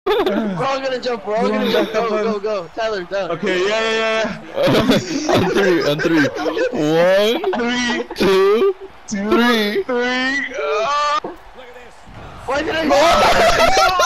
We're all gonna jump. We're all gonna jump. Go, go, go. Tyler, down. Okay, yeah. On three. 1, 2, 3. Three. Why did I go?